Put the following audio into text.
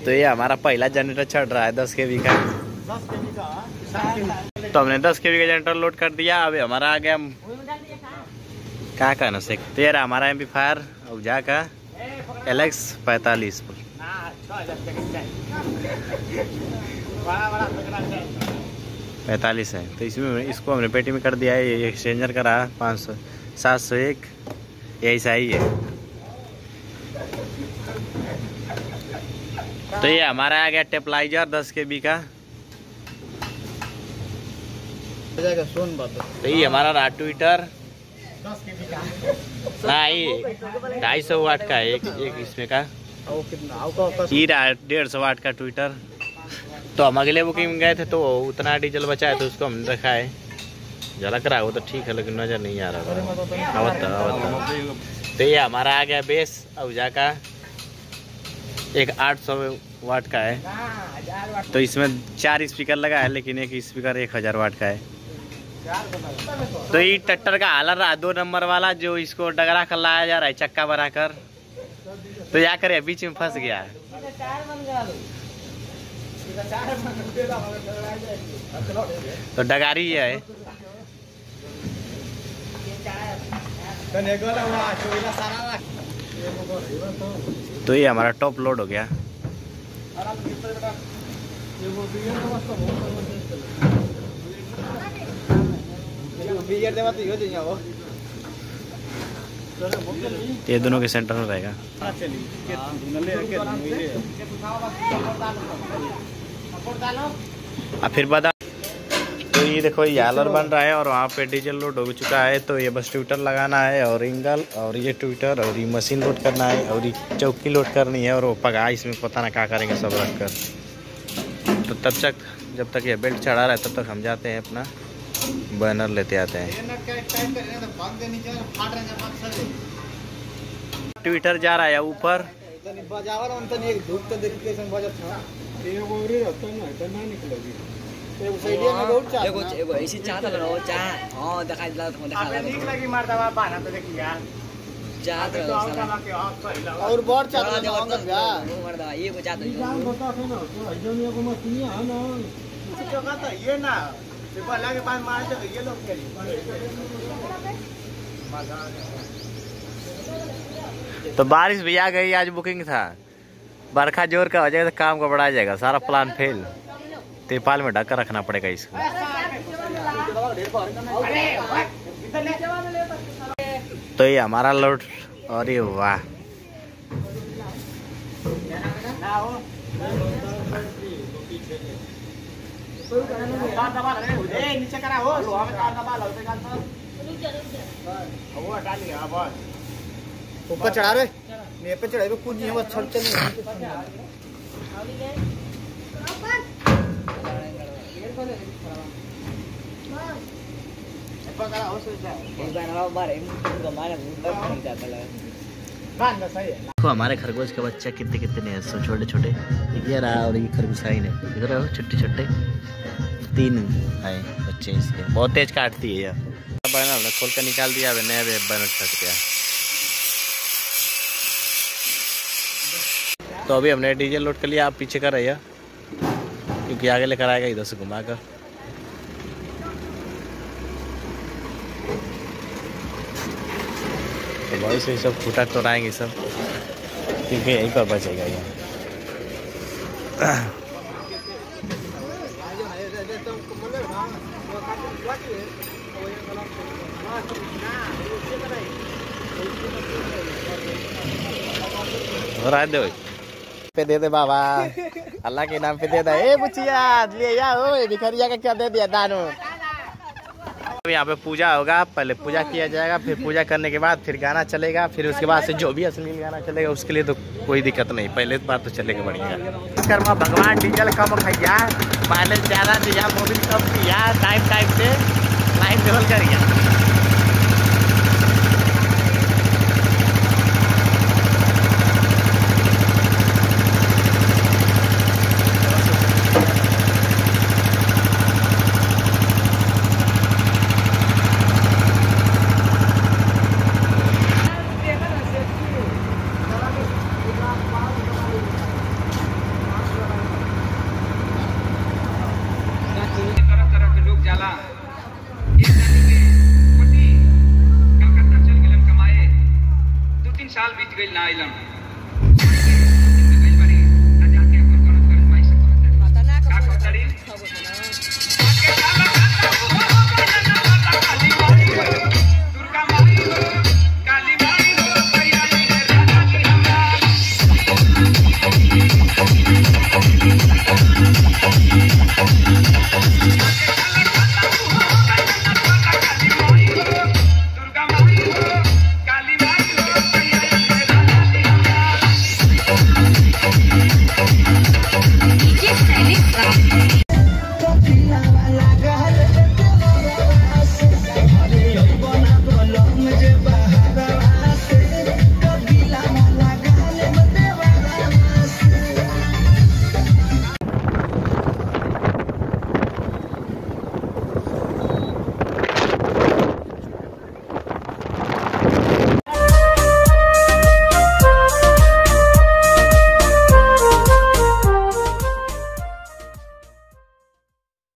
तो ये हमारा पहला जनरेटर चढ़ रहा है 10 kV का। तो हमने 10 kV का जनरेटर लोड कर दिया। अभी हमारा आ गया क्या कहना से तेरा हमारा एम्पलीफायर औजा का LX 45 है। तो इसमें इसको हमने पेटी में कर दिया है। ये एक्सचेंजर का रहा 500 701 ऐसा ही है। तो ये हमारा आ गया टेपलाइजर 10 kV का। तो ये हमारा रहा ट्विटर 250 वाट का है एक इसमें का। ये रहा 150 वाट का ट्विटर। तो हम अगले बुकिंग में गए थे तो उतना डीजल बचा है तो उसको हमने रखा है। झलक रहा है वो तो ठीक है लेकिन नजर नहीं आ रहा। तो ये हमारा आ गया बेस औजा का एक 800 वाट का है। तो इसमें 4 स्पीकर लगा है लेकिन एक स्पीकर 1000 वाट का है। तो ये ट्रैक्टर का हालत रहा 2 नंबर वाला जो इसको डगरा कर लाया जा रहा है चक्का बनाकर। तो क्या करे बीच में फंस गया है। तो डगारी है। तो ये हमारा टॉप लोड हो गया। ये दोनों के सेंटर में रहेगा। फिर बता। तो ये देखो ये आलर बन रहा है और वहाँ पे डीजल लोड हो चुका है। तो ये बस ट्विटर लगाना है और इंगल और ये ट्विटर और ये मशीन लोड करना है और ये चौकी लोड करनी है और वो पगा इसमें पता ना क्या करेंगे सब रख कर। तो तब तक जब तक ये बेल्ट चढ़ा रहा है तब तक हम जाते हैं अपना बैनर लेते आते हैं। ट्विटर जा रहा है ऊपर। और बहुत तो बारिश भी आ गई। आज बुकिंग था बरखा जोर का हो जाएगा तो काम गड़बड़ा जाएगा सारा प्लान फेल। तिरपाल में ढक कर रखना पड़ेगा इसको। तो ये हमारा लोड और ये वाह ऊपर चढ़ा रहे पे चढ़े कुछ नहीं बस छड़ चल देखो हमारे खरगोश के बच्चे कितने कितने हैं छोटे छोटे। ये रहा और ये खरगोशाई ने दिख रहे हो छोटे छोटे 3 हैं बच्चे इसके। बहुत तेज काटती है यार। बैनर हमने खोल कर निकाल दिया। अब नया बैनर छट गया। तो अभी हमने डीजल लोड कर लिया। आप पीछे कर रही है क्योंकि आगे लेकर आएगा इधर से घुमा कर। तो बहुत से सब फूटा तोड़ाएंगे सब क्योंकि यहीं पर बचेगा ये। दे पे दे दे बाबा अल्लाह के नाम पे दे दे। ए बुचिया ले या ओए भिखरिया का क्या दे दिया दानो। यहाँ पे पूजा होगा। पहले पूजा किया जाएगा फिर पूजा करने के बाद फिर गाना चलेगा। फिर उसके बाद से जो भी अश्लील गाना चलेगा उसके लिए तो कोई दिक्कत नहीं। पहले बार तो चलेगा बढ़िया। कर्मा भगवान डीजल कम खैया माइलेज ज़्यादा दिया मोबिल कम किया टाइम से लाइन लेवल करिए। आइलम